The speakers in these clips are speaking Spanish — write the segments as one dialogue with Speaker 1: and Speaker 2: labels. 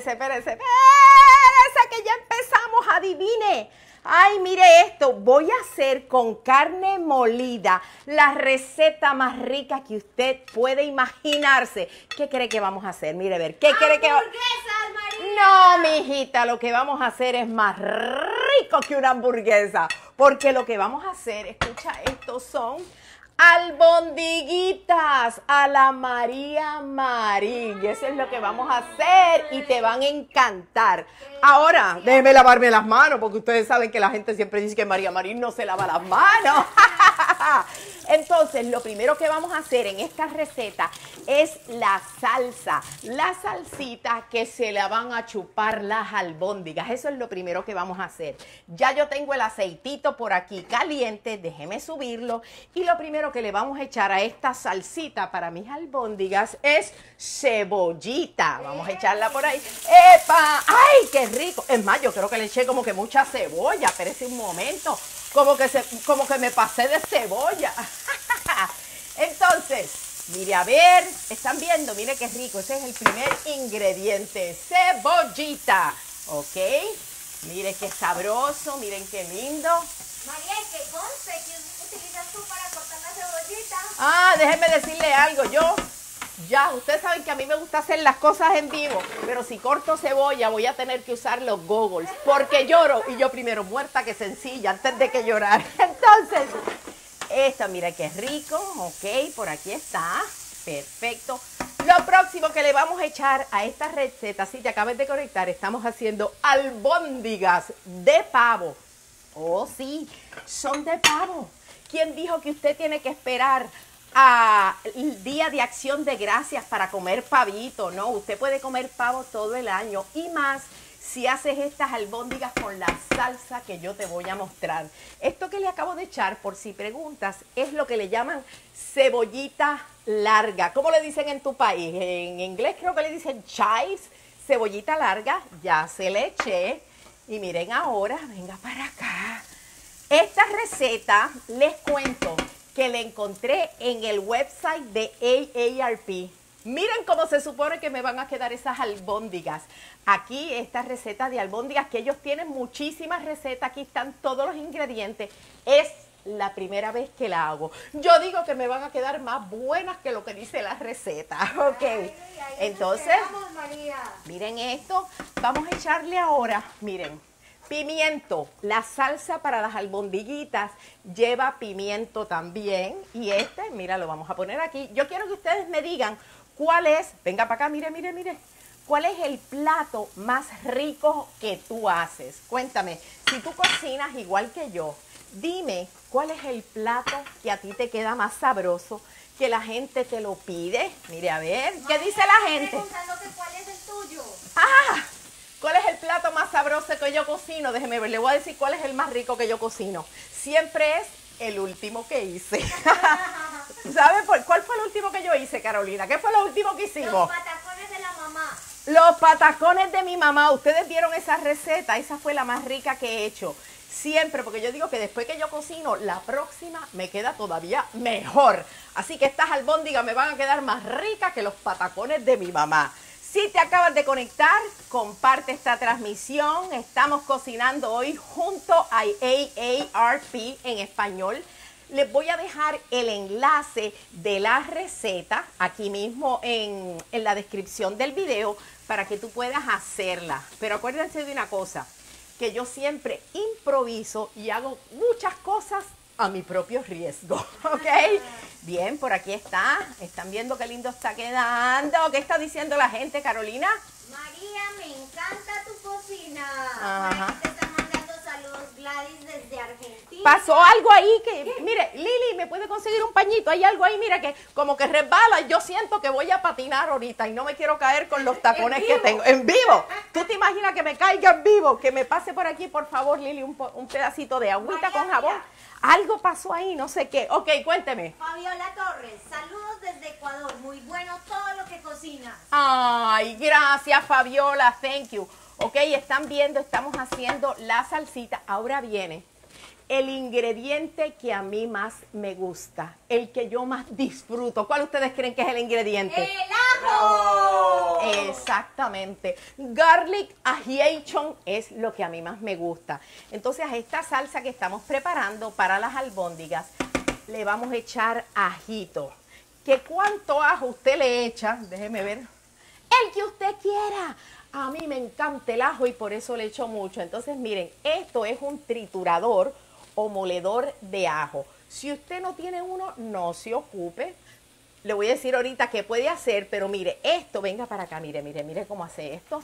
Speaker 1: espérese, que ya empezamos, adivine. Ay, mire esto, voy a hacer con carne molida la receta más rica que usted puede imaginarse. ¿Qué cree que vamos a hacer? Mire, a ver, ¿qué cree que
Speaker 2: ¡Hamburguesas, María!
Speaker 1: No, mijita, lo que vamos a hacer es más rico que una hamburguesa. Porque lo que vamos a hacer, escucha, estos son albondiguitas a la María Marín. Eso es lo que vamos a hacer y te van a encantar. Ahora, déjeme lavarme las manos porque ustedes saben que la gente siempre dice que María Marín no se lava las manos. Entonces, lo primero que vamos a hacer en esta receta es la salsa, la salsita que se la van a chupar las albóndigas. Eso es lo primero que vamos a hacer. Ya yo tengo el aceitito por aquí caliente, déjeme subirlo. Y lo primero que le vamos a echar a esta salsita para mis albóndigas es cebollita. Vamos a echarla por ahí. ¡Epa! ¡Ay, qué rico! Es más, yo creo que le eché como que mucha cebolla, pero ese un momento. Como que me pasé de cebolla. Entonces, mire, a ver, están viendo, mire qué rico. Ese es el primer ingrediente, cebollita. ¿Ok? Mire qué sabroso, miren qué lindo.
Speaker 2: María, ¿qué conste que utilizas tú para cortar la cebollita?
Speaker 1: Ah, déjenme decirle algo, ustedes saben que a mí me gusta hacer las cosas en vivo, pero si corto cebolla voy a tener que usar los goggles, porque lloro y yo primero muerta que sencilla antes de que llorar. Entonces, esta, mira qué rico, ok, por aquí está, perfecto. Lo próximo que le vamos a echar a esta receta, si te acabas de conectar, estamos haciendo albóndigas de pavo. Oh, sí, son de pavo. ¿Quién dijo que usted tiene que esperar al Día de Acción de Gracias para comer pavito? No, usted puede comer pavo todo el año y más si haces estas albóndigas con la salsa que yo te voy a mostrar. Esto que le acabo de echar, por si preguntas, es lo que le llaman cebollita larga. ¿Cómo le dicen en tu país? En inglés creo que le dicen chives, cebollita larga. Ya se le eché. Y miren ahora, venga para acá. Esta receta, les cuento que la encontré en el website de AARP. Miren cómo se supone que me van a quedar esas albóndigas. Aquí esta receta de albóndigas, que ellos tienen muchísimas recetas, aquí están todos los ingredientes. Es la primera vez que la hago. Yo digo que me van a quedar más buenas que lo que dice la receta. Ok, entonces, miren esto. Vamos a echarle ahora, miren, pimiento. La salsa para las albondiguitas lleva pimiento también. Y este, mira, lo vamos a poner aquí. Yo quiero que ustedes me digan cuál es, venga para acá, mire, mire, mire. ¿Cuál es el plato más rico que tú haces? Cuéntame, si tú cocinas igual que yo, dime cuál es el plato que a ti te queda más sabroso, que la gente te lo pide. Mire, a ver, ¿qué dice la gente?
Speaker 2: Preguntándote cuál es el tuyo.
Speaker 1: ¡Ah! ¿Cuál es el plato más sabroso que yo cocino? Déjeme ver, le voy a decir cuál es el más rico que yo cocino. Siempre es el último que hice. ¿Sabe cuál fue el último que yo hice, Carolina? ¿Qué fue lo último que hicimos?
Speaker 2: Los patacones de la mamá.
Speaker 1: Los patacones de mi mamá. Ustedes vieron esa receta, esa fue la más rica que he hecho. Siempre, porque yo digo que después que yo cocino, la próxima me queda todavía mejor. Así que estas albóndigas me van a quedar más ricas que los patacones de mi mamá. Si te acabas de conectar, comparte esta transmisión. Estamos cocinando hoy junto a AARP en español. Les voy a dejar el enlace de la receta aquí mismo en la descripción del video para que tú puedas hacerla. Pero acuérdense de una cosa, que yo siempre improviso y hago muchas cosas a mi propio riesgo, ¿ok? Bien, por aquí está. ¿Están viendo qué lindo está quedando? ¿Qué está diciendo la gente, Carolina?
Speaker 2: María, me encanta tu cocina.
Speaker 1: Ajá.
Speaker 2: Aquí te están mandando saludos Gladys desde Argentina.
Speaker 1: Pasó algo ahí que, mire, Lili, ¿me puede conseguir un pañito? Hay algo ahí, mira, que como que resbala. Yo siento que voy a patinar ahorita y no me quiero caer con los tacones que tengo. En vivo. ¿Tú te imaginas que me caiga en vivo? Que me pase por aquí, por favor, Lili, un pedacito de agüita
Speaker 2: María,
Speaker 1: con jabón.
Speaker 2: mira.
Speaker 1: Algo pasó ahí, no sé qué. Ok, cuénteme.
Speaker 2: Fabiola Torres, saludos desde Ecuador. Muy bueno todo lo que cocinas.
Speaker 1: Ay, gracias, Fabiola. Thank you. Ok, están viendo, estamos haciendo la salsita. Ahora viene el ingrediente que a mí más me gusta, el que yo más disfruto. ¿Cuál ustedes creen que es el ingrediente?
Speaker 2: ¡El ajo!
Speaker 1: Exactamente. Garlic agiation es lo que a mí más me gusta. Entonces a esta salsa que estamos preparando para las albóndigas le vamos a echar ajito. ¿Que cuánto ajo usted le echa? Déjeme ver. El que usted quiera. A mí me encanta el ajo y por eso le echo mucho. Entonces miren, esto es un triturador o moledor de ajo. Si usted no tiene uno, no se ocupe. Le voy a decir ahorita qué puede hacer, pero mire, esto, venga para acá, mire, mire, mire cómo hace esto.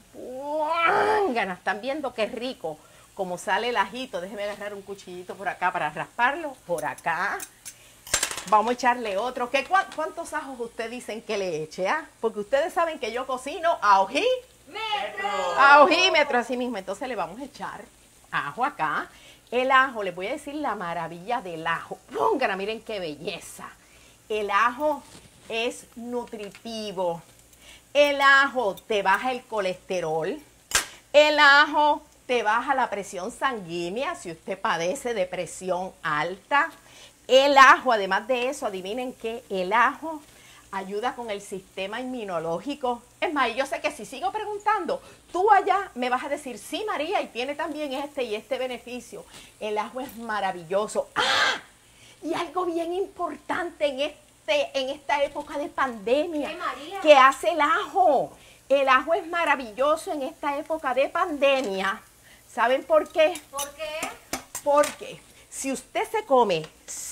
Speaker 1: Ganas, ¿están viendo qué rico? Como sale el ajito. Déjeme agarrar un cuchillito por acá para rasparlo. Por acá. Vamos a echarle otro. ¿Cuántos ajos ustedes dicen que le eche? Porque ustedes saben que yo cocino a ojímetro. A ojímetro, así mismo. Entonces le vamos a echar ajo acá. El ajo, les voy a decir la maravilla del ajo. Pónganla, miren qué belleza. El ajo es nutritivo. El ajo te baja el colesterol. El ajo te baja la presión sanguínea si usted padece de presión alta. El ajo, además de eso, adivinen que el ajo ayuda con el sistema inmunológico. Es más, yo sé que si sigo preguntando, tú allá me vas a decir, sí, María, y tiene también este y este beneficio. El ajo es maravilloso. ¡Ah! Y algo bien importante en esta época de pandemia.
Speaker 2: ¿Qué, María?
Speaker 1: ¿Qué hace el ajo? El ajo es maravilloso en esta época de pandemia. ¿Saben por qué?
Speaker 2: ¿Por qué?
Speaker 1: Porque si usted se come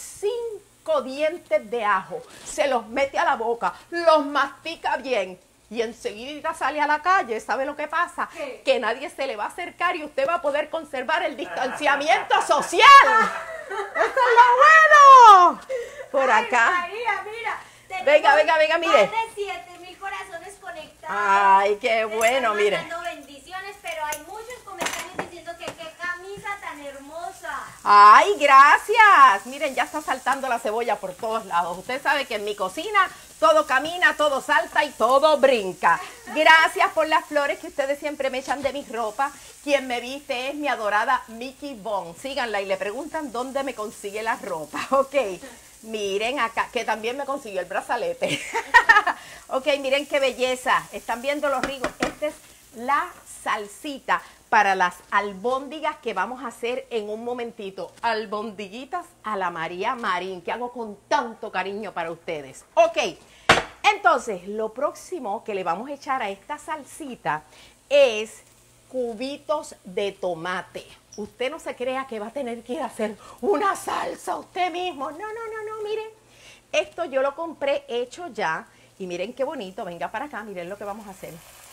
Speaker 1: 5 dientes de ajo, se los mete a la boca, los mastica bien y enseguida sale a la calle, ¿sabe lo que pasa?
Speaker 2: ¿Qué?
Speaker 1: Que nadie se le va a acercar y usted va a poder conservar el distanciamiento social. ¡Eso es lo bueno! Por acá.
Speaker 2: Ay, María, mira.
Speaker 1: Venga, venga, venga, mire.
Speaker 2: Más de 7,000 corazones conectados.
Speaker 1: Ay, qué bueno,
Speaker 2: Están
Speaker 1: mire.
Speaker 2: mandando bendiciones, pero hay muchos comentarios diciendo que qué camisa tan hermosa.
Speaker 1: ¡Ay, gracias! Miren, ya está saltando la cebolla por todos lados. Usted sabe que en mi cocina todo camina, todo salta y todo brinca. Gracias por las flores que ustedes siempre me echan de mi ropa. Quien me viste es mi adorada Mickey Bond. Síganla y le preguntan dónde me consigue la ropa. Ok, miren acá, que también me consiguió el brazalete. Ok, miren qué belleza. ¿Están viendo los rigos? Esta es la salsita para las albóndigas que vamos a hacer en un momentito. Albondiguitas a la María Marín, que hago con tanto cariño para ustedes. Ok, entonces lo próximo que le vamos a echar a esta salsita es cubitos de tomate. Usted no se crea que va a tener que ir a hacer una salsa usted mismo. No, no, no, no, miren. Esto yo lo compré hecho ya. Y miren qué bonito. Venga para acá, miren lo que vamos a hacer.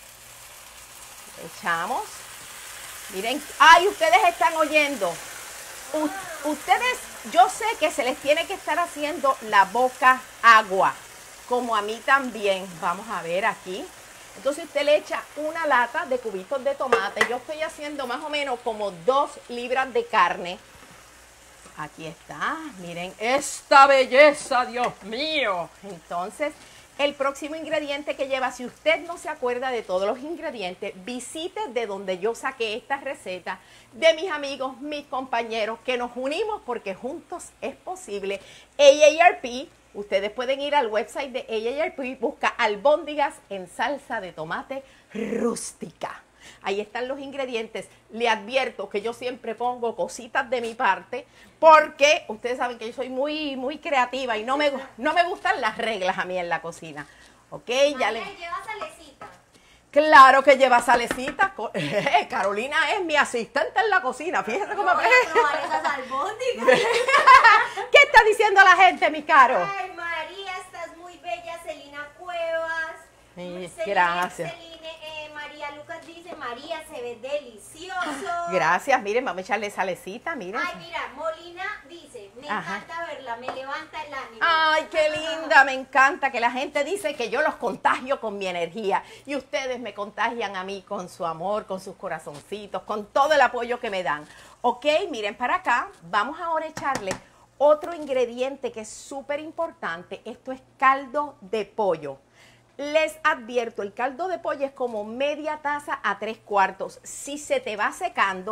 Speaker 1: Echamos. Miren, ay, ustedes están oyendo. Ustedes, yo sé que se les tiene que estar haciendo la boca agua, como a mí también. Vamos a ver aquí. Entonces usted le echa una lata de cubitos de tomate. Yo estoy haciendo más o menos como 2 libras de carne. Aquí está, miren esta belleza, Dios mío. Entonces, el próximo ingrediente que lleva, si usted no se acuerda de todos los ingredientes, visite de donde yo saqué esta receta, de mis amigos, mis compañeros, que nos unimos porque juntos es posible. AARP, ustedes pueden ir al website de AARP, busca albóndigas en salsa de tomate rústica. Ahí están los ingredientes. Le advierto que yo siempre pongo cositas de mi parte porque ustedes saben que yo soy muy creativa y no me gustan las reglas a mí en la cocina. ¿Ok? Ya
Speaker 2: María, lleva salecita.
Speaker 1: Claro que lleva salecita. Carolina es mi asistente en la cocina. Fíjese cómo...
Speaker 2: Voy a probar esas albóndigas.
Speaker 1: ¿Qué está diciendo la gente, mi caro?
Speaker 2: Ay, María, estás muy bella. Celina Cuevas.
Speaker 1: Sí,
Speaker 2: Celine-
Speaker 1: gracias.
Speaker 2: María Lucas dice, María, se ve delicioso.
Speaker 1: Gracias. Miren, vamos a echarle salecita, miren.
Speaker 2: Ay, mira, Molina dice, me
Speaker 1: Ajá.
Speaker 2: encanta verla, me levanta el ánimo.
Speaker 1: Ay, qué linda, me encanta que la gente dice que yo los contagio con mi energía y ustedes me contagian a mí con su amor, con sus corazoncitos, con todo el apoyo que me dan. Ok, miren para acá, vamos ahora a echarle otro ingrediente que es súper importante. Esto es caldo de pollo. Les advierto, el caldo de pollo es como media taza a 3/4. Si se te va secando,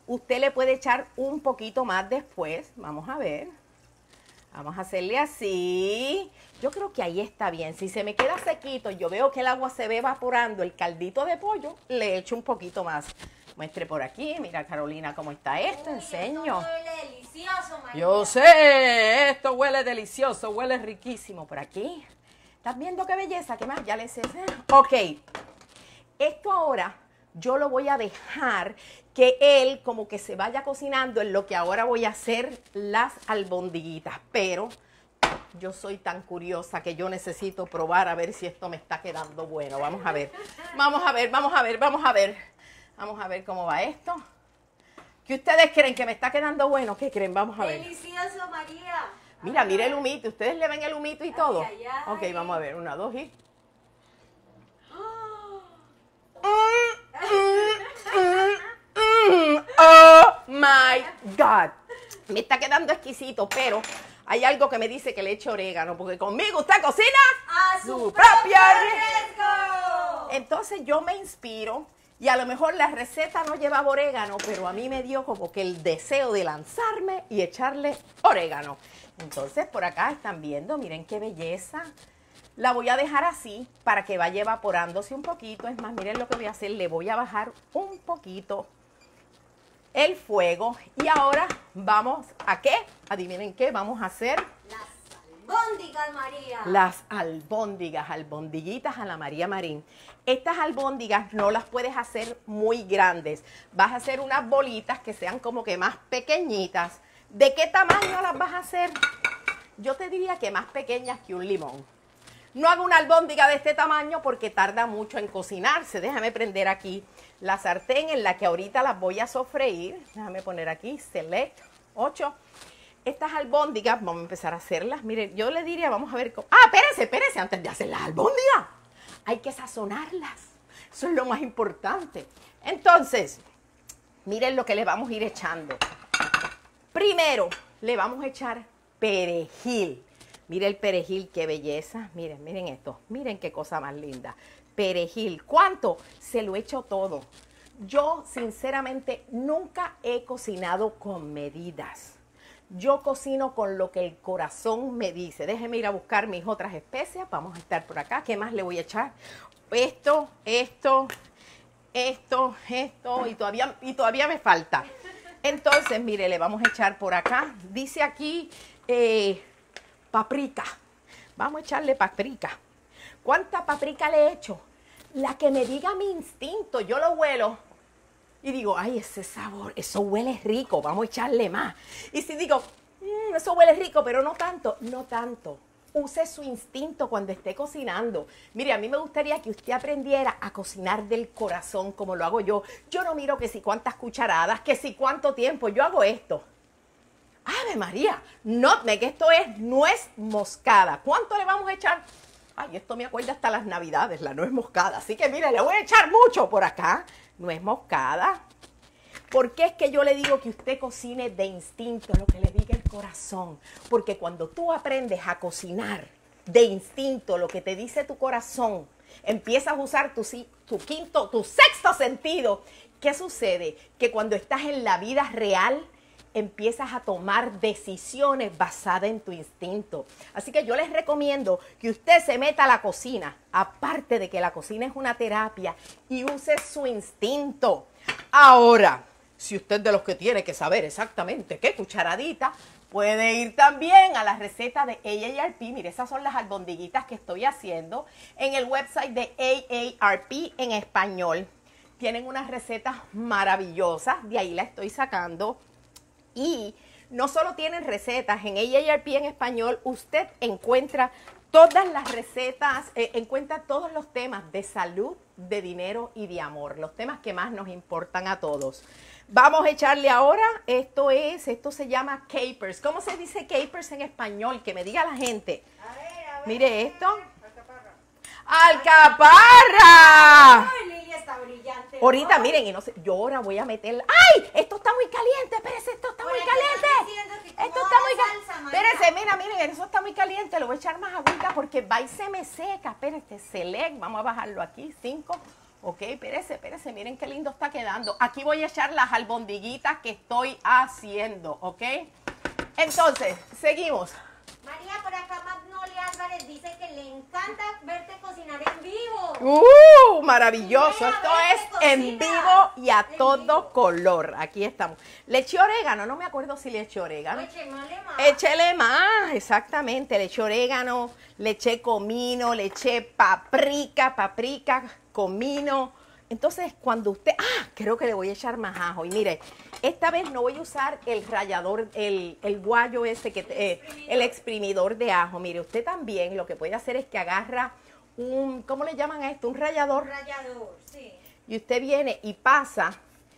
Speaker 1: Usted le puede echar un poquito más después. Vamos a ver. Vamos a hacerle así. Yo creo que ahí está bien. Si se me queda sequito, yo veo que el agua se ve evaporando, el caldito de pollo, le echo un poquito más. Muestre por aquí. Mira, Carolina, cómo está esto. Enseño.
Speaker 2: Esto huele delicioso, María.
Speaker 1: Yo sé, esto huele delicioso, huele riquísimo. Por aquí. ¿Estás viendo qué belleza? ¿Qué más? Ya les sé. Ok. Esto ahora yo lo voy a dejar que él como que se vaya cocinando en lo que ahora voy a hacer las albondiguitas. Pero yo soy tan curiosa que yo necesito probar a ver si esto me está quedando bueno. Vamos a ver. Vamos a ver, vamos a ver, vamos a ver. Vamos a ver cómo va esto. ¿Qué ustedes creen que me está quedando bueno? ¿Qué creen? Vamos a ver.
Speaker 2: Delicioso, María.
Speaker 1: Mira, mire el humito. ¿Ustedes le ven el humito y todo?
Speaker 2: Ay, ay, ay.
Speaker 1: Ok, vamos a ver. 1, 2 y... Oh my God. Me está quedando exquisito, pero hay algo que me dice que le eche orégano, porque conmigo usted cocina
Speaker 2: A
Speaker 1: su propio
Speaker 2: riesgo.
Speaker 1: Entonces yo me inspiro y a lo mejor la receta no llevaba orégano, pero a mí me dio como que el deseo de lanzarme y echarle orégano. Entonces por acá están viendo, miren qué belleza. La voy a dejar así para que vaya evaporándose un poquito. Es más, miren lo que voy a hacer. Le voy a bajar un poquito el fuego. Y ahora vamos a ¿qué? Adivinen qué vamos a hacer.
Speaker 2: Las albóndigas, María.
Speaker 1: Las albóndigas, albondiguitas a la María Marín. Estas albóndigas no las puedes hacer muy grandes. Vas a hacer unas bolitas que sean como que más pequeñitas. ¿De qué tamaño las vas a hacer? Yo te diría que más pequeñas que un limón. No hago una albóndiga de este tamaño porque tarda mucho en cocinarse. Déjame prender aquí la sartén en la que ahorita las voy a sofreír. Déjame poner aquí, select 8. Estas albóndigas, vamos a empezar a hacerlas. Miren, yo le diría, vamos a ver cómo... Ah, espérese, antes de hacer las albóndigas. Hay que sazonarlas. Eso es lo más importante. Entonces, miren lo que le vamos a ir echando. Primero, le vamos a echar perejil. Miren el perejil, qué belleza. Miren, miren esto. Miren qué cosa más linda. Perejil. ¿Cuánto? Se lo echo todo. Yo, sinceramente, nunca he cocinado con medidas. Yo cocino con lo que el corazón me dice. Déjenme ir a buscar mis otras especias. Vamos a estar por acá. ¿Qué más le voy a echar? Esto y todavía me falta. Entonces, mire, le vamos a echar por acá. Dice aquí... paprika. Vamos a echarle paprika. ¿Cuánta paprika le he hecho? La que me diga mi instinto. Yo lo huelo y digo, ay, ese sabor, eso huele rico, vamos a echarle más. Y si digo, eso huele rico, pero no tanto, no tanto. Use su instinto cuando esté cocinando. Mire, a mí me gustaría que usted aprendiera a cocinar del corazón como lo hago yo. Yo no miro que si cuántas cucharadas, que si cuánto tiempo. Yo hago esto. ¡Ave María! Nutmeg, esto es nuez moscada. ¿Cuánto le vamos a echar? Ay, esto me acuerda hasta las navidades, la nuez moscada. Así que mire, le voy a echar mucho por acá. Nuez moscada. ¿Por qué es que yo le digo que usted cocine de instinto, lo que le diga el corazón? Porque cuando tú aprendes a cocinar de instinto, lo que te dice tu corazón, empiezas a usar tu sexto sentido. ¿Qué sucede? Que cuando estás en la vida real, empiezas a tomar decisiones basadas en tu instinto. Así que yo les recomiendo que usted se meta a la cocina, aparte de que la cocina es una terapia, y use su instinto. Ahora, si usted es de los que tiene que saber exactamente qué cucharadita, puede ir también a la receta de AARP. Mire, esas son las albondiguitas que estoy haciendo en el website de AARP en español. Tienen unas recetas maravillosas, de ahí la estoy sacando. Y no solo tienen recetas, en AARP en español usted encuentra todas las recetas, encuentra todos los temas de salud, de dinero y de amor, los temas que más nos importan a todos. Vamos a echarle ahora, esto se llama capers. ¿Cómo se dice capers en español? Que me diga la gente.
Speaker 2: A ver.
Speaker 1: Mire esto. ¡Alcaparra!
Speaker 2: Ay, Lili está brillante.
Speaker 1: Ahorita,
Speaker 2: Ay.
Speaker 1: miren, y no sé, yo ahora voy a meterla. ¡Ay! Esto está muy caliente, espérese, esto está
Speaker 2: Por
Speaker 1: muy
Speaker 2: aquí están
Speaker 1: caliente.
Speaker 2: diciendo que
Speaker 1: Esto
Speaker 2: cómo
Speaker 1: está
Speaker 2: va
Speaker 1: muy
Speaker 2: la
Speaker 1: caliente.
Speaker 2: salsa, María.
Speaker 1: Espérese, miren, eso está muy caliente. Le voy a echar más agüita porque va y se me seca. Espérate, select, vamos a bajarlo aquí, 5, Ok, espérese, miren qué lindo está quedando. Aquí voy a echar las albondiguitas que estoy haciendo, ¿ok? Entonces, seguimos.
Speaker 2: María, por acá Magnolia Álvarez dice que le encanta verte cocinar en vivo.
Speaker 1: Maravilloso.
Speaker 2: Mira,
Speaker 1: Esto
Speaker 2: vete,
Speaker 1: es en
Speaker 2: cocina.
Speaker 1: vivo y a
Speaker 2: En
Speaker 1: todo
Speaker 2: vivo.
Speaker 1: color. Aquí estamos. Le eché orégano, no me acuerdo si le eché orégano.
Speaker 2: Échale más.
Speaker 1: Échele más, exactamente. Le eché orégano, le eché comino, le eché paprika, comino. Entonces, cuando usted... creo que le voy a echar más ajo. Y mire, esta vez no voy a usar el rallador, el guayo ese, el exprimidor de ajo. Mire, usted también lo que puede hacer es que agarra un... ¿Cómo le llaman a esto? Un rallador.
Speaker 2: Un rallador, sí.
Speaker 1: Y usted viene y pasa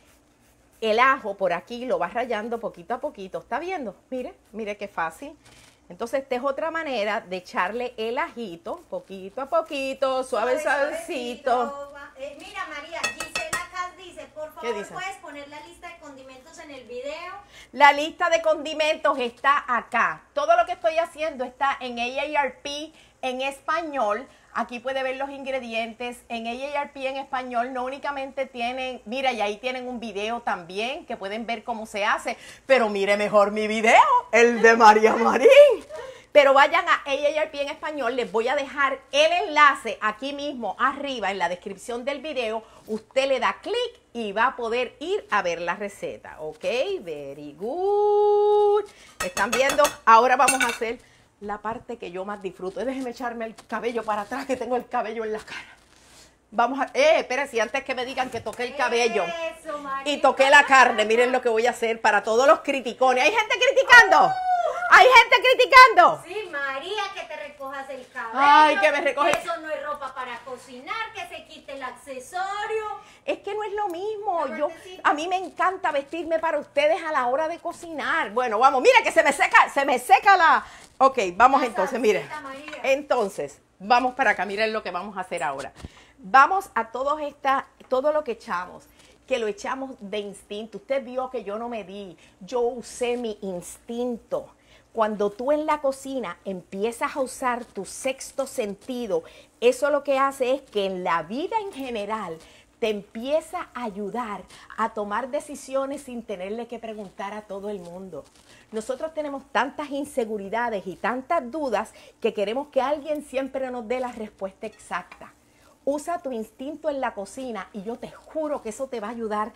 Speaker 1: el ajo por aquí, lo va rallando poquito a poquito. ¿Está viendo? Mire, mire qué fácil. Entonces, esta es otra manera de echarle el ajito, poquito a poquito, suavecito.
Speaker 2: Mira, María, Gisela Cas dice, por
Speaker 1: ¿Qué
Speaker 2: favor,
Speaker 1: dice?
Speaker 2: ¿puedes poner la lista de condimentos en el video?
Speaker 1: La lista de condimentos está acá. Todo lo que estoy haciendo está en AARP en español. Aquí puede ver los ingredientes. En AARP en español no únicamente tienen, mira, y ahí tienen un video también que pueden ver cómo se hace. Pero mire mejor mi video, el de María Marín. Pero vayan a AARP en español, les voy a dejar el enlace aquí mismo arriba en la descripción del video. Usted le da clic y va a poder ir a ver la receta. Ok, very good. ¿Están viendo? Ahora vamos a hacer la parte que yo más disfruto. Déjenme echarme el cabello para atrás, que tengo el cabello en la cara. Vamos a... espérense, antes que me digan que toqué el cabello
Speaker 2: Eso, María.
Speaker 1: y toqué la carne, miren lo que voy a hacer para todos los criticones. ¿Hay gente criticando? ¿Hay gente criticando?
Speaker 2: Sí, María, que te recojas el cabello.
Speaker 1: Ay, que me recoge-
Speaker 2: Eso no es ropa para cocinar, que se quite el accesorio.
Speaker 1: Es que no es lo mismo.
Speaker 2: La
Speaker 1: Yo,
Speaker 2: partecita.
Speaker 1: a mí me encanta vestirme para ustedes a la hora de cocinar. Bueno, vamos, mira que se me seca la... Ok, vamos
Speaker 2: La
Speaker 1: entonces,
Speaker 2: salsita,
Speaker 1: miren.
Speaker 2: María.
Speaker 1: Entonces, vamos para acá, miren lo que vamos a hacer ahora. Vamos a todo lo que echamos, que lo echamos de instinto. Usted vio que yo no me di, yo usé mi instinto. Cuando tú en la cocina empiezas a usar tu sexto sentido, eso lo que hace es que en la vida en general te empieza a ayudar a tomar decisiones sin tenerle que preguntar a todo el mundo. Nosotros tenemos tantas inseguridades y tantas dudas que queremos que alguien siempre nos dé la respuesta exacta. Usa tu instinto en la cocina y yo te juro que eso te va a ayudar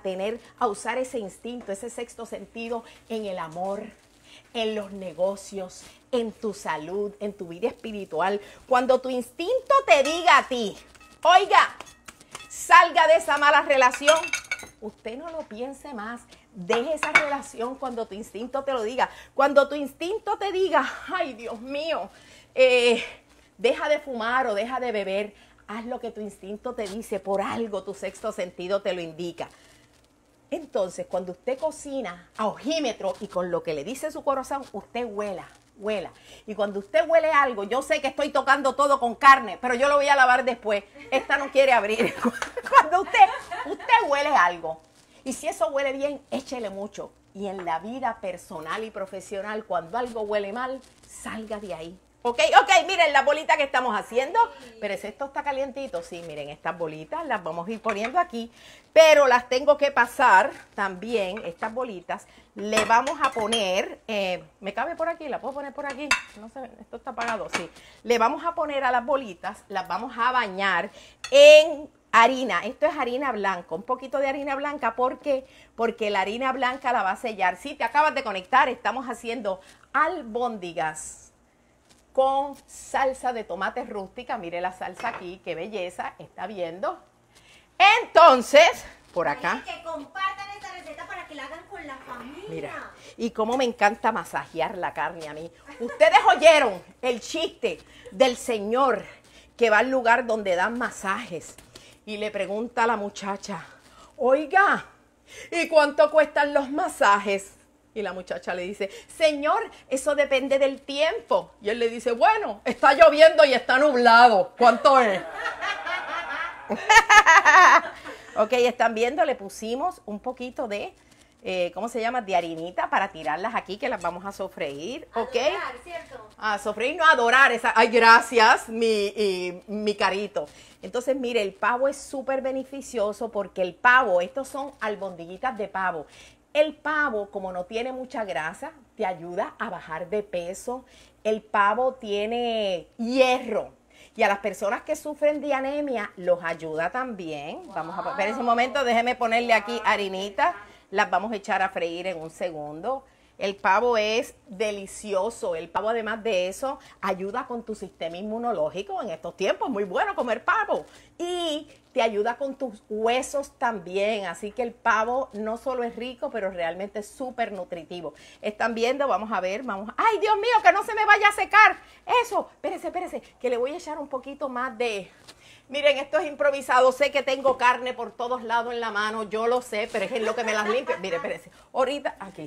Speaker 1: a usar ese instinto, ese sexto sentido en el amor, en los negocios, en tu salud, en tu vida espiritual. Cuando tu instinto te diga a ti, oiga, salga de esa mala relación, usted no lo piense más. Deje esa relación cuando tu instinto te lo diga. Cuando tu instinto te diga, ay Dios mío, deja de fumar o deja de beber, haz lo que tu instinto te dice, por algo tu sexto sentido te lo indica. Entonces, cuando usted cocina a ojímetro y con lo que le dice su corazón, usted huela. Y cuando usted huele algo, yo sé que estoy tocando todo con carne, pero yo lo voy a lavar después. Esta no quiere abrir. Cuando usted huele algo, y si eso huele bien, échele mucho. Y en la vida personal y profesional, cuando algo huele mal, salga de ahí. Ok, miren la bolita que estamos haciendo. Pero si esto está calientito, sí, miren, estas bolitas las vamos a ir poniendo aquí. Pero las tengo que pasar también, estas bolitas. Le vamos a poner, ¿me cabe por aquí? ¿La puedo poner por aquí? No sé, esto está apagado, sí. Le vamos a poner a las bolitas, las vamos a bañar en harina. Esto es harina blanca, un poquito de harina blanca. ¿Por qué? Porque la harina blanca la va a sellar. Si te acabas de conectar, estamos haciendo albóndigas con salsa de tomate rústica. Mire la salsa aquí, qué belleza, está viendo. Entonces, por acá,
Speaker 2: María, que compartan esta receta para que la hagan con la familia.
Speaker 1: mira, y cómo me encanta masajear la carne a mí. Ustedes oyeron el chiste del señor que va al lugar donde dan masajes y le pregunta a la muchacha, oiga, ¿y cuánto cuestan los masajes? Y la muchacha le dice, señor, eso depende del tiempo. Y él le dice, bueno, está lloviendo y está nublado. ¿Cuánto es? Ok, están viendo, le pusimos un poquito de, ¿cómo se llama? De harinita para tirarlas aquí, que las vamos a sofreír. Ok.
Speaker 2: Adorar, ¿cierto?
Speaker 1: A sofreír, no a dorar. Ay, gracias, mi carito. Entonces, mire, el pavo es súper beneficioso porque el pavo, estos son albondiguitas de pavo. El pavo, como no tiene mucha grasa, te ayuda a bajar de peso. El pavo tiene hierro. Y a las personas que sufren de anemia, los ayuda también. Vamos a ver ese momento, déjeme ponerle aquí harinita. Las vamos a echar a freír en un segundo. El pavo es delicioso. El pavo, además de eso, ayuda con tu sistema inmunológico. En estos tiempos es muy bueno comer pavo. Y te ayuda con tus huesos también. Así que el pavo no solo es rico, pero realmente es súper nutritivo. Están viendo, vamos a ver, ¡ay, Dios mío, que no se me vaya a secar! Eso, espérese, que le voy a echar un poquito más de... Miren, esto es improvisado. Sé que tengo carne por todos lados en la mano. Yo lo sé, pero es en lo que me las limpio. Mire, espérese. Ahorita, aquí.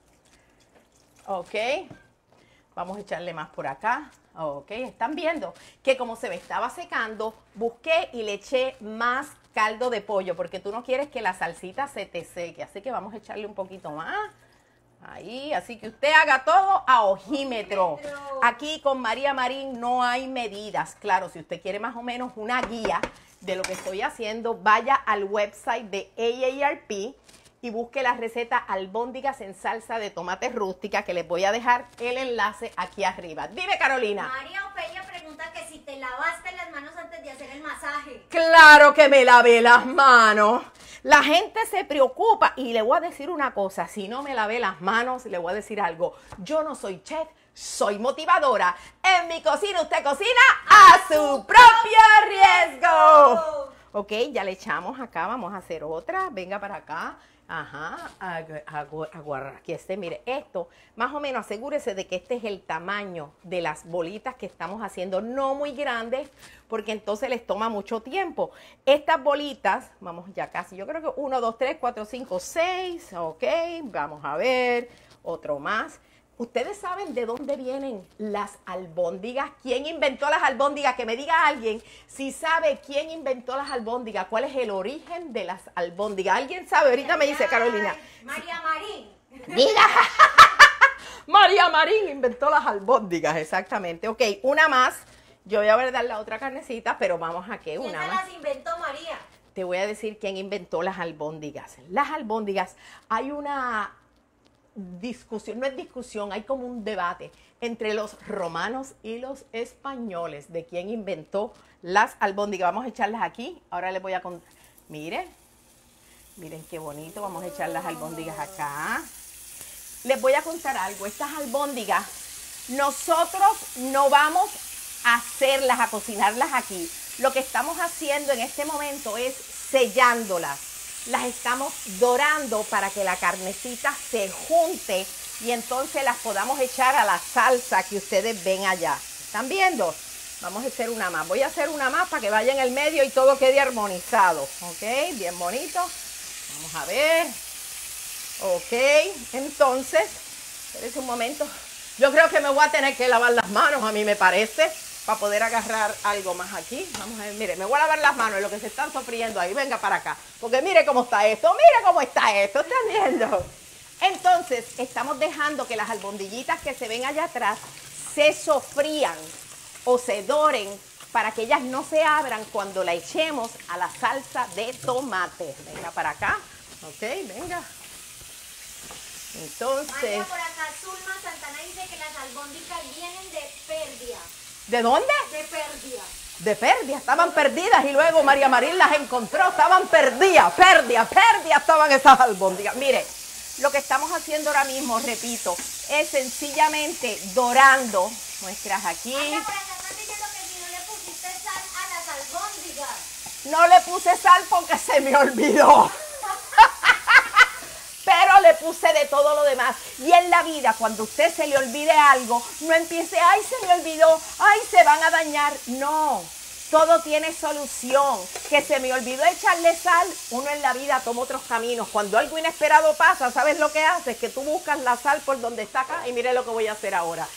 Speaker 1: Ok, vamos a echarle más por acá. Ok, están viendo que como se me estaba secando, busqué y le eché más caldo de pollo porque tú no quieres que la salsita se te seque. Así que vamos a echarle un poquito más. Ahí, así que usted haga todo a ojímetro. Aquí con María Marín no hay medidas. Claro, si usted quiere más o menos una guía de lo que estoy haciendo, vaya al website de AARP y busque la receta albóndigas en salsa de tomate rústica, que les voy a dejar el enlace aquí arriba. Dime, Carolina.
Speaker 2: María Ofelia pregunta que si te lavaste las manos antes de hacer el masaje.
Speaker 1: Claro que me lavé las manos. La gente se preocupa y le voy a decir una cosa. Si no me lavé las manos, le voy a decir algo. Yo no soy chef, soy motivadora. En mi cocina usted cocina a su propio riesgo. Ok, ya le echamos acá. Vamos a hacer otra. Venga para acá. Ajá, aguarda, aquí mire, esto, más o menos asegúrese de que este es el tamaño de las bolitas que estamos haciendo, no muy grandes, porque entonces les toma mucho tiempo. Estas bolitas, vamos ya casi, yo creo que 1, 2, 3, 4, 5, 6, ok, vamos a ver, otro más. ¿Ustedes saben de dónde vienen las albóndigas? ¿Quién inventó las albóndigas? Que me diga alguien si sabe quién inventó las albóndigas. ¿Cuál es el origen de las albóndigas? ¿Alguien sabe? Ahorita me dice Carolina.
Speaker 2: María Marín.
Speaker 1: Diga. María Marín inventó las albóndigas, exactamente. Ok, una más. Yo voy a ver dar la otra carnecita, pero vamos a que una más.
Speaker 2: ¿Quién las inventó, María?
Speaker 1: Te voy a decir quién inventó las albóndigas. Las albóndigas, hay una discusión, no es discusión, hay como un debate entre los romanos y los españoles de quién inventó las albóndigas. Vamos a echarlas aquí. Ahora les voy a contar. Miren qué bonito. Vamos a echar las albóndigas acá. Les voy a contar algo. Estas albóndigas, nosotros no vamos a hacerlas, a cocinarlas aquí. Lo que estamos haciendo en este momento es sellándolas. Las estamos dorando para que la carnecita se junte y entonces las podamos echar a la salsa que ustedes ven allá. ¿Están viendo? Vamos a hacer una más. Voy a hacer una más para que vaya en el medio y todo quede armonizado. ¿Ok? Bien bonito. Vamos a ver. Ok. Entonces, espérense un momento. Yo creo que me voy a tener que lavar las manos, a mí me parece, para poder agarrar algo más aquí. Vamos a ver, mire, me voy a lavar las manos en lo que se están sofriendo ahí. Venga para acá, porque mire cómo está esto, ¿están viendo? Entonces, estamos dejando que las albondiguitas que se ven allá atrás se sofrían o se doren para que ellas no se abran cuando la echemos a la salsa de tomate. Venga para acá, ok, venga. Entonces...
Speaker 2: María, por acá Zulma Santana dice que las albóndigas vienen de pérdida.
Speaker 1: ¿De dónde?
Speaker 2: De pérdida.
Speaker 1: De pérdida, estaban perdidas y luego María Marín las encontró, estaban perdidas estaban esas albóndigas. Mire, lo que estamos haciendo ahora mismo, repito, es sencillamente dorando. Muestras aquí.
Speaker 2: María, por acá están diciendo que si no le pusiste sal a las albóndigas.
Speaker 1: No le puse sal porque se me olvidó. Pero le puse de todo lo demás. Y en la vida, cuando usted se le olvide algo, no empiece, ay, se me olvidó, ay, se van a dañar. No, todo tiene solución. Que se me olvidó echarle sal, uno en la vida toma otros caminos. Cuando algo inesperado pasa, ¿sabes lo que haces? Que tú buscas la sal por donde está acá. Y mire lo que voy a hacer ahora.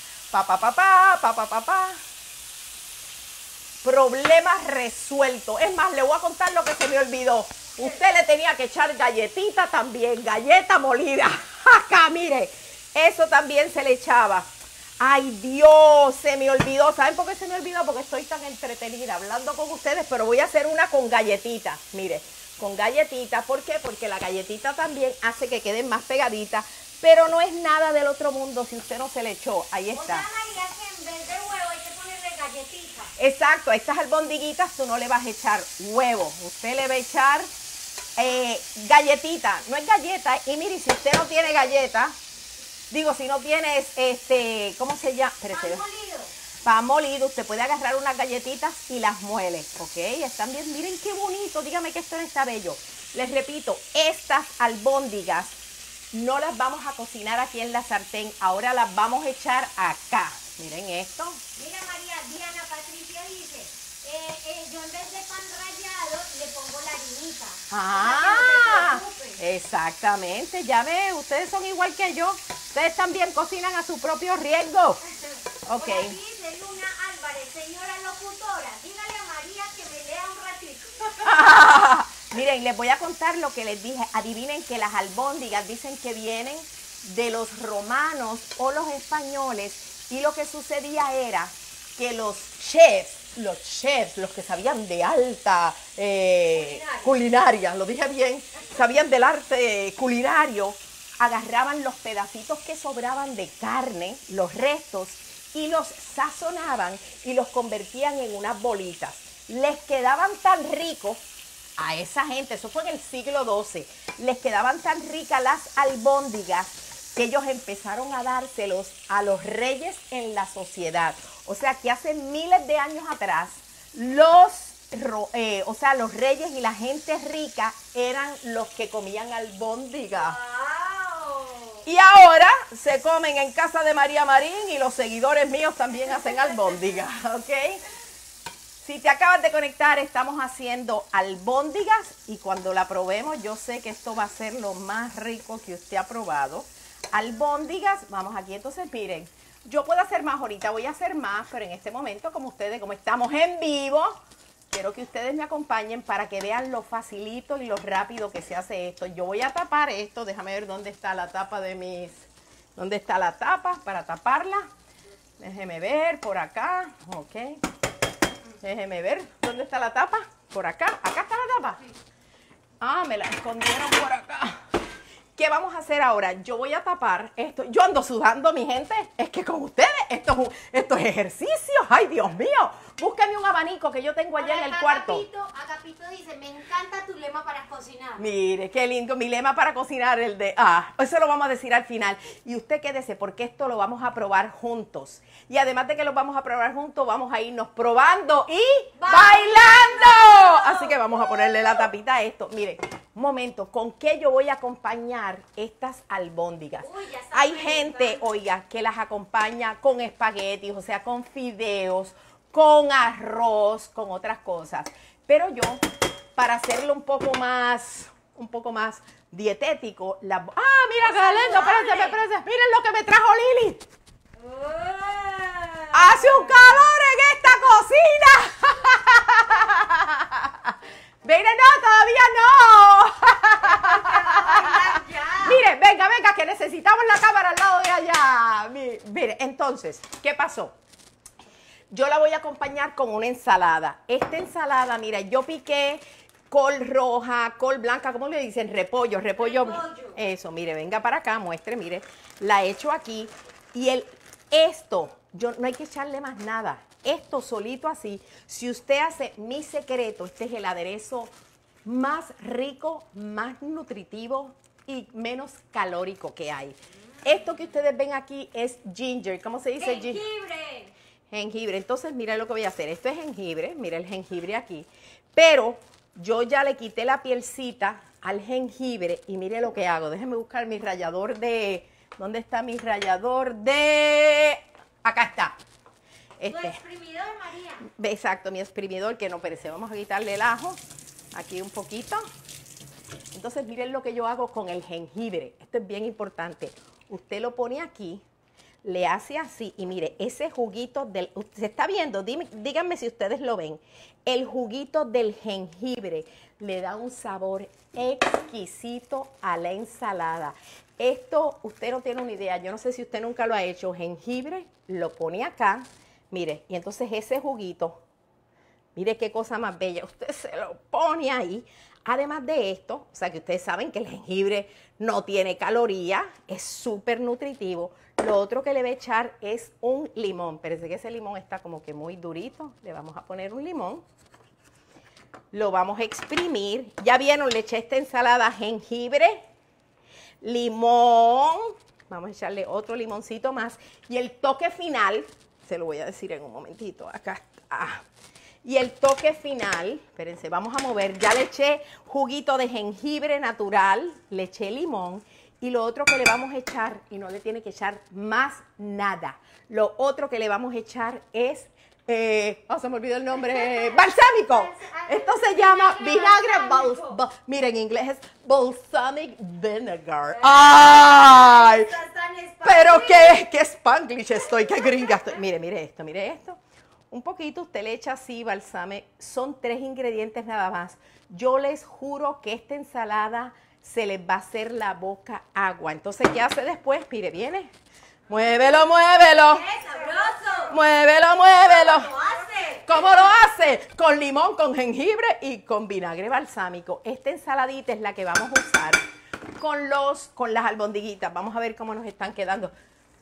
Speaker 1: Problema resuelto. Es más, le voy a contar lo que se me olvidó. Usted le tenía que echar galletita también, galleta molida. Acá, mire, eso también se le echaba Ay, Dios, se me olvidó. ¿Saben por qué se me olvidó? Porque estoy tan entretenida hablando con ustedes, pero voy a hacer una con galletitas. Mire, con galletitas. ¿Por qué? Porque la galletita también hace que queden más pegaditas, pero no es nada del otro mundo si usted no se le echó. Ahí está.
Speaker 2: O sea, María, que en vez de huevo hay que ponerle galletitas.
Speaker 1: Exacto, a estas albondiguitas tú no le vas a echar huevo. Usted le va a echar galletita. No es galleta. Y mire, si usted no tiene galleta, digo, si no tienes, ¿cómo se llama?
Speaker 2: Pan molido.
Speaker 1: Pan molido, usted puede agarrar unas galletitas y las muele, ¿ok? Están bien, miren qué bonito, dígame que esto no está bello. Les repito, estas albóndigas no las vamos a cocinar aquí en la sartén, ahora las vamos a echar acá. Miren esto.
Speaker 2: Mira, María, Diana Patricia dice, yo en vez de pan rallado le pongo la harinita.
Speaker 1: Ah, exactamente, ya ve, ustedes son igual que yo. Ustedes también cocinan a su propio riesgo. Ok.
Speaker 2: Por aquí dice Luna Álvarez, señora locutora, dígale a María que me lea un ratito.
Speaker 1: Miren, les voy a contar lo que les dije. Adivinen que las albóndigas dicen que vienen de los romanos o los españoles, y lo que sucedía era que los chefs, los que sabían de alta culinaria, lo dije bien, sabían del arte culinario, agarraban los pedacitos que sobraban de carne, los restos, y los sazonaban y los convertían en unas bolitas. Les quedaban tan ricos a esa gente, eso fue en el siglo XII, les quedaban tan ricas las albóndigas que ellos empezaron a dárselos a los reyes en la sociedad. O sea que hace miles de años atrás, los reyes y la gente rica eran los que comían albóndigas. Y ahora se comen en casa de María Marín y los seguidores míos también hacen albóndigas, ¿ok? Si te acabas de conectar, estamos haciendo albóndigas y cuando la probemos, yo sé que esto va a ser lo más rico que usted ha probado. Albóndigas, vamos aquí, entonces miren, yo puedo hacer más ahorita, voy a hacer más, pero en este momento, como estamos en vivo, quiero que ustedes me acompañen para que vean lo facilito y lo rápido que se hace esto. Yo voy a tapar esto, déjame ver dónde está la tapa ¿dónde está la tapa para taparla? Déjeme ver, por acá, ok. Déjeme ver, ¿dónde está la tapa? Por acá, ¿acá está la tapa? Ah, me la escondieron por acá. ¿Qué vamos a hacer ahora? Yo voy a tapar esto. Yo ando sudando, mi gente. Es que con ustedes, esto es ejercicio. Ay, Dios mío. Búsquenme un abanico que yo tengo allá en el cuarto.
Speaker 2: Agapito dice, me encanta tu lema para cocinar.
Speaker 1: Mire, qué lindo. Mi lema para cocinar, eso lo vamos a decir al final. Y usted quédese porque esto lo vamos a probar juntos. Y además de que lo vamos a probar juntos, vamos a irnos probando y bailando. Así que vamos a ponerle la tapita a esto. Mire, un momento, ¿con qué yo voy a acompañar estas albóndigas? Hay gente, oiga, que las acompaña con espaguetis, o sea, con fideos, con arroz, con otras cosas. Pero yo, para hacerlo un poco más dietético, mira, Galendo, espérense, miren lo que me trajo Lili. Hace un calor en esta cocina. Miren, no, todavía no. Mire, venga, que necesitamos la cámara al lado de allá. Mire, entonces, ¿qué pasó? Yo la voy a acompañar con una ensalada. Esta ensalada, mira, yo piqué col roja, col blanca, ¿cómo le dicen? Repollo. Eso, mire, venga para acá, muestre, mire. La echo aquí. Y no hay que echarle más nada. Esto solito así, si usted hace mi secreto, este es el aderezo más rico, más nutritivo y menos calórico que hay. Esto que ustedes ven aquí es ginger. ¿Cómo se dice?
Speaker 2: Jengibre.
Speaker 1: Jengibre. Entonces, mira lo que voy a hacer. Esto es jengibre. Mira el jengibre aquí. Pero yo ya le quité la pielcita al jengibre y mire lo que hago. Déjenme buscar mi rallador de... ¿Dónde está mi rallador de...? Acá está.
Speaker 2: Tu exprimidor, María.
Speaker 1: Exacto, mi exprimidor, que no perece. Vamos a quitarle el ajo. Aquí un poquito. Entonces, miren lo que yo hago con el jengibre. Esto es bien importante. Usted lo pone aquí, le hace así y mire, ese juguito ¿se está viendo? Díganme si ustedes lo ven. El juguito del jengibre le da un sabor exquisito a la ensalada. Esto, usted no tiene una idea, yo no sé si usted nunca lo ha hecho, jengibre, lo pone acá, mire, y entonces ese juguito, mire qué cosa más bella, usted se lo pone ahí. Además de esto, o sea que ustedes saben que el jengibre no tiene calorías, es súper nutritivo. Lo otro que le voy a echar es un limón. Parece que ese limón está como que muy durito. Le vamos a poner un limón. Lo vamos a exprimir. Ya vieron, le eché esta ensalada jengibre, limón. Vamos a echarle otro limoncito más. Y el toque final, se lo voy a decir en un momentito. Acá está. Y el toque final, espérense, vamos a mover. Ya le eché juguito de jengibre natural, le eché limón. Y lo otro que le vamos a echar, y no le tiene que echar más nada. Lo otro que le vamos a echar es, se me olvidó el nombre, balsámico. Esto se llama vinagre, miren, en inglés es balsamic vinegar. ¡Ay! Pero qué spanglish estoy, qué gringa estoy. Mire esto. Un poquito, usted le echa así balsamic, son 3 ingredientes nada más. Yo les juro que esta ensalada se les va a hacer la boca agua. Entonces, ¿qué hace después? Mire, viene. Muévelo.
Speaker 2: ¡Qué sabroso!
Speaker 1: Muévelo.
Speaker 2: ¿Cómo lo hace?
Speaker 1: ¿Cómo lo hace? Con limón, con jengibre y con vinagre balsámico. Esta ensaladita es la que vamos a usar con las albondiguitas. Vamos a ver cómo nos están quedando.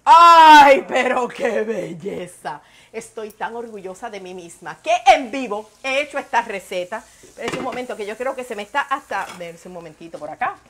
Speaker 1: ¡Ay, pero qué belleza! Estoy tan orgullosa de mí misma que en vivo he hecho esta receta. Pero es un momento que yo creo que se me está hasta... Dense un momentito por acá.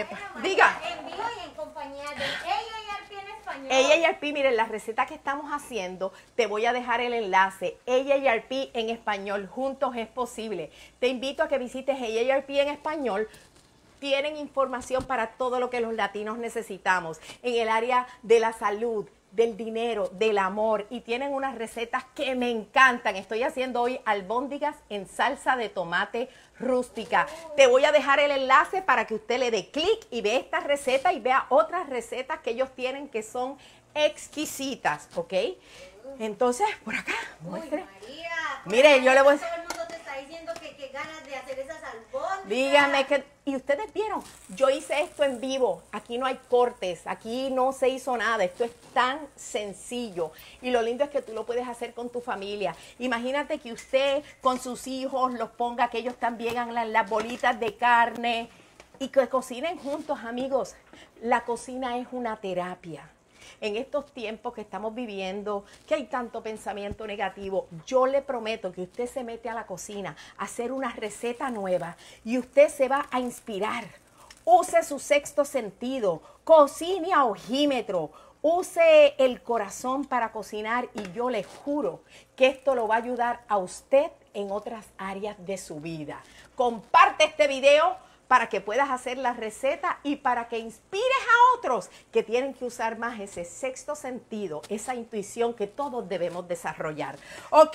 Speaker 1: Diga.
Speaker 2: En vivo y en compañía de ella y Arpi en español.
Speaker 1: Ella y Arpi, miren, la receta que estamos haciendo, te voy a dejar el enlace. Ella y Arpi en español, juntos es posible. Te invito a que visites Ella y Arpi en español. Tienen información para todo lo que los latinos necesitamos en el área de la salud, del dinero, del amor, y tienen unas recetas que me encantan. Estoy haciendo hoy albóndigas en salsa de tomate rústica. Te voy a dejar el enlace para que usted le dé clic y vea esta receta y vea otras recetas que ellos tienen que son exquisitas, ¿ok? Entonces, por acá, muestre.
Speaker 2: María,
Speaker 1: mire, yo le voy a...
Speaker 2: Todo el mundo te está diciendo que ganas de hacer esas albóndigas.
Speaker 1: Dígame que... Y ustedes vieron, yo hice esto en vivo. Aquí no hay cortes, aquí no se hizo nada. Esto es tan sencillo. Y lo lindo es que tú lo puedes hacer con tu familia. Imagínate que usted con sus hijos los ponga, que ellos también hagan las bolitas de carne y que cocinen juntos, amigos. La cocina es una terapia. En estos tiempos que estamos viviendo, que hay tanto pensamiento negativo, yo le prometo que usted se mete a la cocina a hacer una receta nueva y usted se va a inspirar. Use su sexto sentido, cocine a ojímetro, use el corazón para cocinar y yo le juro que esto lo va a ayudar a usted en otras áreas de su vida. Comparte este video para que puedas hacer la receta y para que inspires a otros que tienen que usar más ese sexto sentido, esa intuición que todos debemos desarrollar. ¿Ok?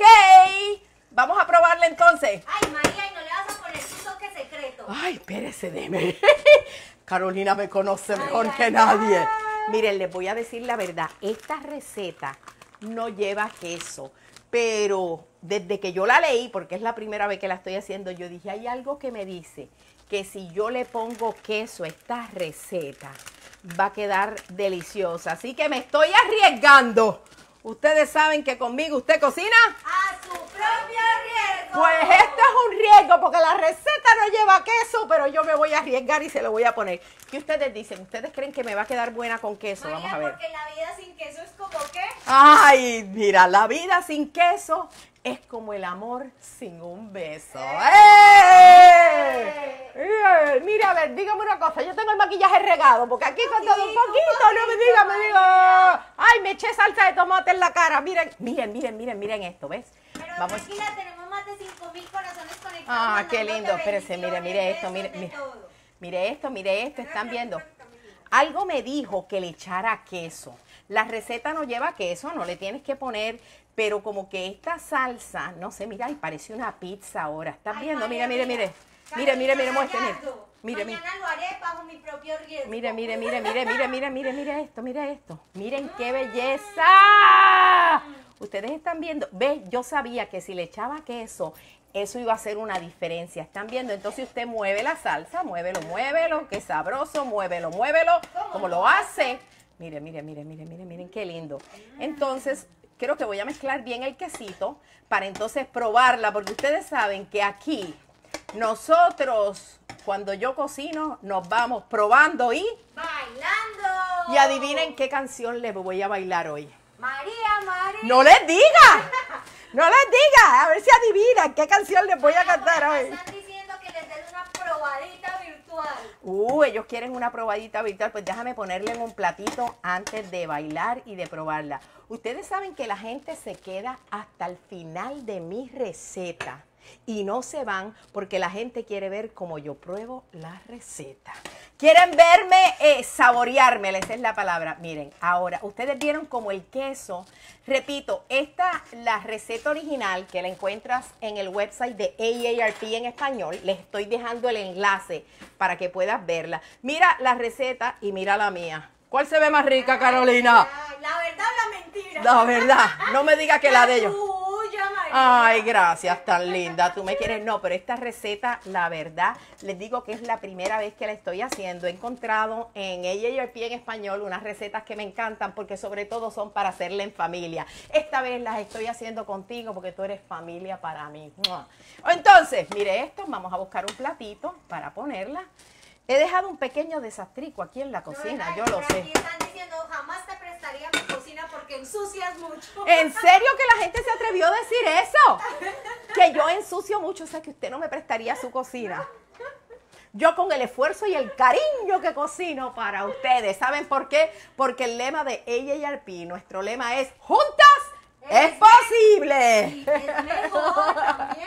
Speaker 1: Vamos a probarla entonces.
Speaker 2: Ay, María, ¿y no le vas a poner tu toque secreto?
Speaker 1: Ay, espérese, deme. Carolina me conoce mejor que nadie. Miren, les voy a decir la verdad. Esta receta no lleva queso, pero desde que yo la leí, porque es la primera vez que la estoy haciendo, yo dije, hay algo que me dice que si yo le pongo queso a esta receta, va a quedar deliciosa. Así que me estoy arriesgando. Ustedes saben que conmigo usted cocina
Speaker 2: ¡A su propio riesgo!
Speaker 1: Pues esto es un riesgo porque la receta no lleva queso, pero yo me voy a arriesgar y se lo voy a poner. ¿Qué ustedes dicen? ¿Ustedes creen que me va a quedar buena con queso?
Speaker 2: María,
Speaker 1: Vamos a ver.
Speaker 2: porque la vida sin queso es como ¿qué?
Speaker 1: Ay, mira, la vida sin queso es como el amor sin un beso. Mira, a ver, dígame una cosa. Yo tengo el maquillaje regado, porque aquí con todo un poquito, no me diga. Ay, me eché salsa de tomate en la cara. Miren esto, ¿ves?
Speaker 2: Pero
Speaker 1: Vamos.
Speaker 2: tranquila, tenemos más de 5.000 corazones conectados.
Speaker 1: Ah, qué lindo.
Speaker 2: mandándote
Speaker 1: Espérese, mire
Speaker 2: bendiciones,
Speaker 1: esto,
Speaker 2: besos, de todo.
Speaker 1: mire esto, están viendo. Algo me dijo que le echara queso. La receta no lleva queso, no le tienes que poner, pero como que esta salsa, no sé, mira, y parece una pizza ahora. ¿Estás
Speaker 2: Ay,
Speaker 1: viendo?
Speaker 2: María,
Speaker 1: Mire,
Speaker 2: Carolina
Speaker 1: muestre,
Speaker 2: Gallardo,
Speaker 1: mire.
Speaker 2: Mañana lo haré bajo mi propio riesgo.
Speaker 1: Mire esto. Miren qué belleza. Ustedes están viendo, ve, yo sabía que si le echaba queso, eso iba a hacer una diferencia. ¿Están viendo? Entonces usted mueve la salsa, muévelo, qué sabroso, muévelo, como lo hace. Miren, miren, qué lindo. Entonces, creo que voy a mezclar bien el quesito para entonces probarla, porque ustedes saben que aquí nosotros, cuando yo cocino, nos vamos probando y
Speaker 2: ¡bailando!
Speaker 1: Y adivinen qué canción les voy a bailar hoy.
Speaker 2: María.
Speaker 1: ¡No les diga! ¡No les diga! A ver si adivinan qué canción les voy a cantar hoy.
Speaker 2: Están diciendo que les den una probadita virtual.
Speaker 1: Ellos quieren una probadita virtual. Pues déjame ponerle en un platito antes de bailar y de probarla. Ustedes saben que la gente se queda hasta el final de mi receta. Y no se van porque la gente quiere ver cómo yo pruebo la receta. Quieren verme saborearme, esa es la palabra. Miren, ahora, ustedes vieron como el queso. Repito, la receta original que la encuentras en el website de AARP en español. Les estoy dejando el enlace para que puedas verla. Mira la receta y mira la mía. ¿Cuál se ve más rica, Carolina?
Speaker 2: La verdad o la mentira.
Speaker 1: La verdad, no me digas que la de ellos.
Speaker 2: María.
Speaker 1: Ay, gracias, tan linda. Tú me quieres. No, pero esta receta, la verdad, les digo que es la primera vez que la estoy haciendo. He encontrado en AARP en español unas recetas que me encantan porque sobre todo son para hacerla en familia. Esta vez las estoy haciendo contigo porque tú eres familia para mí. Entonces, mire esto. Vamos a buscar un platito para ponerla. He dejado un pequeño desastrico aquí en la cocina, yo lo sé.
Speaker 2: Aquí están diciendo, jamás te prestaría mi cocina porque ensucias mucho.
Speaker 1: ¿En serio que la gente se atrevió a decir eso? Que yo ensucio mucho, o sea que usted no me prestaría su cocina. Yo con el esfuerzo y el cariño que cocino para ustedes. ¿Saben por qué? Porque el lema de AARP, nuestro lema es ¡Juntas es posible!
Speaker 2: Y es mejor también.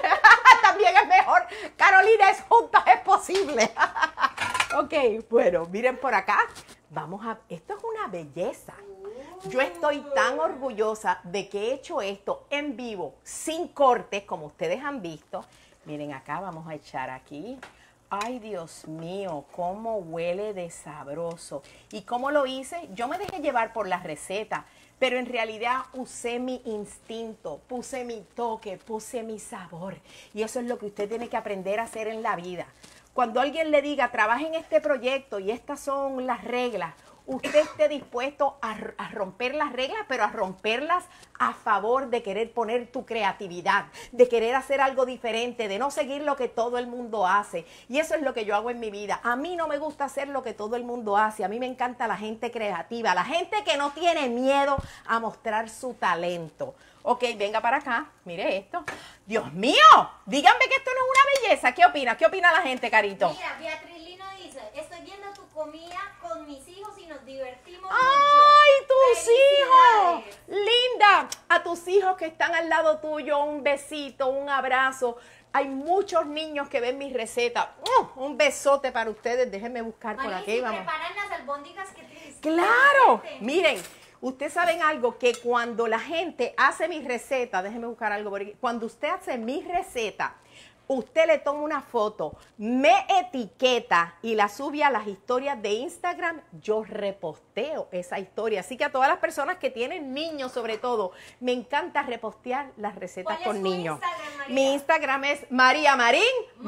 Speaker 1: También es mejor. Carolina, es juntas, es posible. Ok, bueno, miren por acá. Esto es una belleza. Yo estoy tan orgullosa de que he hecho esto en vivo, sin cortes, como ustedes han visto. Miren acá, vamos a echar aquí. Ay, Dios mío, cómo huele de sabroso. ¿Y cómo lo hice? Yo me dejé llevar por la receta, pero en realidad usé mi instinto, puse mi toque, puse mi sabor. Y eso es lo que usted tiene que aprender a hacer en la vida. Cuando alguien le diga, trabaja en este proyecto y estas son las reglas, usted esté dispuesto a romper las reglas, pero a romperlas a favor de querer poner tu creatividad, de querer hacer algo diferente, de no seguir lo que todo el mundo hace. Y eso es lo que yo hago en mi vida. A mí no me gusta hacer lo que todo el mundo hace. A mí me encanta la gente creativa, la gente que no tiene miedo a mostrar su talento. Ok, venga para acá, mire esto. Dios mío, díganme que esto no es una belleza. ¿Qué opina? ¿Qué opina la gente, Carito?
Speaker 2: Mira, Beatriz Lino dice, estoy viendo tu comida con mis hijos y nos divertimos
Speaker 1: ¡Ay,
Speaker 2: mucho.
Speaker 1: tus hijos!
Speaker 2: ¡Felicidades!
Speaker 1: Linda, a tus hijos que están al lado tuyo, un besito, un abrazo. Hay muchos niños que ven mis recetas. Un besote para ustedes. Déjenme buscar por
Speaker 2: María,
Speaker 1: aquí.
Speaker 2: si
Speaker 1: Vamos.
Speaker 2: preparan las albóndigas que tienes.
Speaker 1: ¡Claro! Miren, ustedes saben algo, que cuando la gente hace mis recetas, déjenme buscar algo por aquí. Cuando usted hace mis recetas, usted le toma una foto, me etiqueta y la sube a las historias de Instagram, yo reposteo esa historia. Así que a todas las personas que tienen niños, sobre todo, me encanta repostear las recetas
Speaker 2: ¿Cuál
Speaker 1: con
Speaker 2: es tu
Speaker 1: niños.
Speaker 2: Instagram, María?
Speaker 1: Mi Instagram es María Marín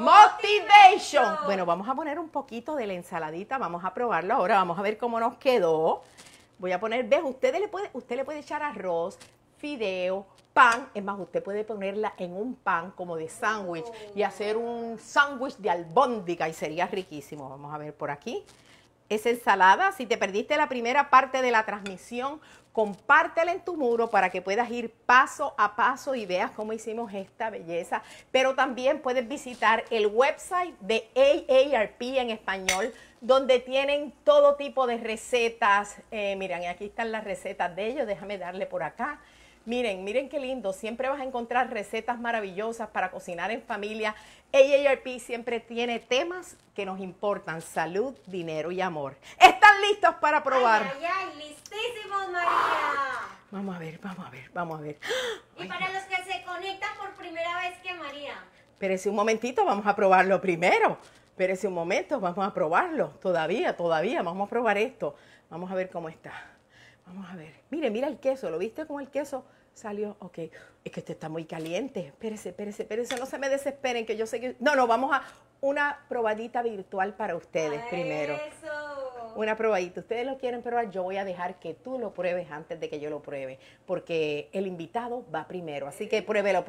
Speaker 1: Motivation. Bueno, vamos a poner un poquito de la ensaladita, vamos a probarlo ahora, vamos a ver cómo nos quedó. Voy a poner, ¿ves? Usted le puede echar arroz, fideo, pan. Es más, usted puede ponerla en un pan como de sándwich y hacer un sándwich de albóndiga y sería riquísimo. Vamos a ver por aquí. Esa ensalada, si te perdiste la primera parte de la transmisión, compártela en tu muro para que puedas ir paso a paso y veas cómo hicimos esta belleza. Pero también puedes visitar el website de AARP en español, donde tienen todo tipo de recetas. Miren, aquí están las recetas de ellos. Déjame darle por acá. Miren, miren qué lindo. Siempre vas a encontrar recetas maravillosas para cocinar en familia. AARP siempre tiene temas que nos importan: salud, dinero y amor. ¿Están listos para probar?
Speaker 2: Ay, ay, ay, listísimos, María.
Speaker 1: Vamos a ver, vamos a ver, vamos a ver.
Speaker 2: Y para los que se conectan por primera vez, ¿qué, María?
Speaker 1: Espérese un momentito, vamos a probarlo primero. Espérese un momento, vamos a probarlo. Todavía, vamos a probar esto. Vamos a ver cómo está. Vamos a ver. Mire, mira el queso, ¿lo viste como el queso Salió, ok. Es que este está muy caliente. Espérese, no se me desesperen, que yo sé que... No, vamos a una probadita virtual para ustedes primero.
Speaker 2: Eso.
Speaker 1: Una probadita. Ustedes lo quieren probar, yo voy a dejar que tú lo pruebes antes de que yo lo pruebe, porque el invitado va primero. Así que pruébelo.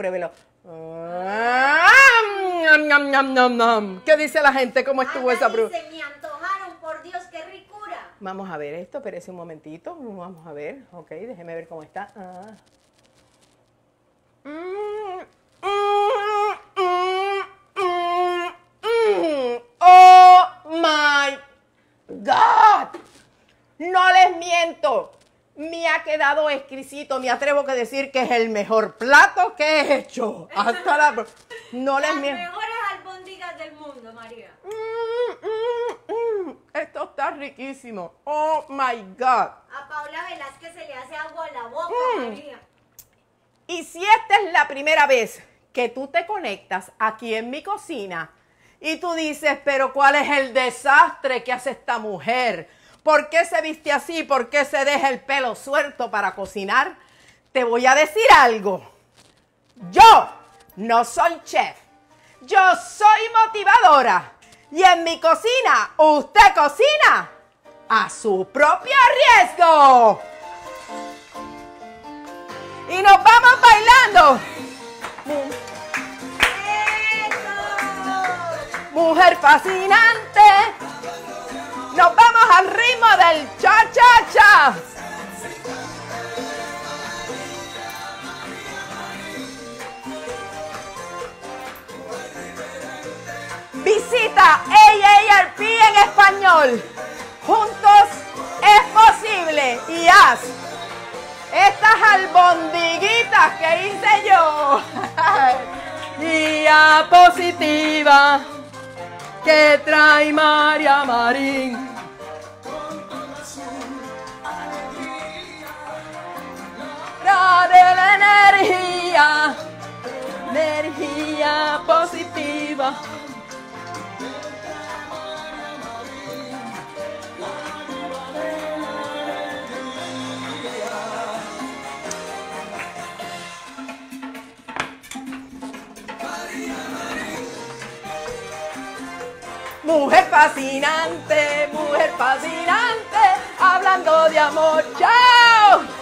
Speaker 1: ¿Qué dice la gente? ¿Cómo estuvo esa prueba?
Speaker 2: Se me antojaron, por Dios, qué ricura.
Speaker 1: Vamos a ver esto, espérese un momentito. Vamos a ver, ok, déjeme ver cómo está. Oh my God. No les miento. Me ha quedado exquisito. Me atrevo a decir que es el mejor plato que he hecho. Hasta la... No les miento.
Speaker 2: Las mejores albóndigas del mundo, María.
Speaker 1: Esto está riquísimo. Oh my God.
Speaker 2: A Paula Velázquez se le hace agua a la boca, María.
Speaker 1: Y si esta es la primera vez que tú te conectas aquí en mi cocina y tú dices, pero ¿cuál es el desastre que hace esta mujer? ¿Por qué se viste así? ¿Por qué se deja el pelo suelto para cocinar? Te voy a decir algo. Yo no soy chef. Yo soy motivadora. Y en mi cocina, usted cocina a su propio riesgo. Y nos vamos bailando. Mujer fascinante. Nos vamos al ritmo del cha-cha-cha. Visita AARP en español. Juntos es posible. Y haz estas albondiguitas que hice yo. Día positiva que trae María Marín. De la energía positiva. Mujer fascinante, hablando de amor. ¡Chao!